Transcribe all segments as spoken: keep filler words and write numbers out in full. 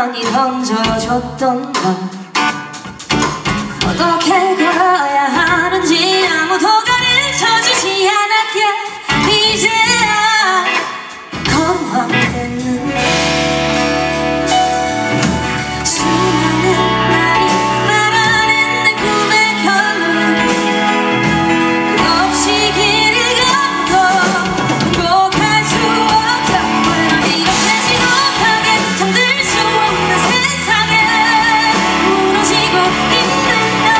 많이 던져줬던 걸 어떻게 걸어야 하는지 아무도 가르쳐주지 않았기에 이제야 걸어가게 됐는데 수많은 날이 말아낸 내 꿈의 결론은 끝없이 길을 걷고 행복할 수 없다. 왜 이렇게 지독하게 잠들 수 없는 세상에 무너지고 있는 널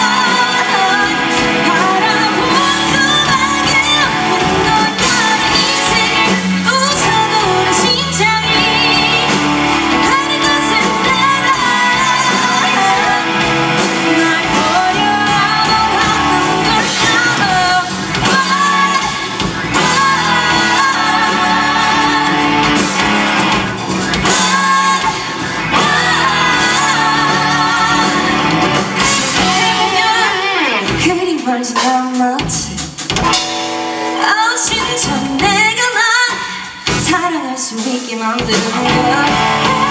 바라볼 수밖에 없는 걸. 나의 인생을 웃어도는 심장이 하는 것은 따라 날 버려 아무것도 걸 그리 멀진 않았지. 아 진짜 내가 날 사랑할 수 있게 만드는 거야.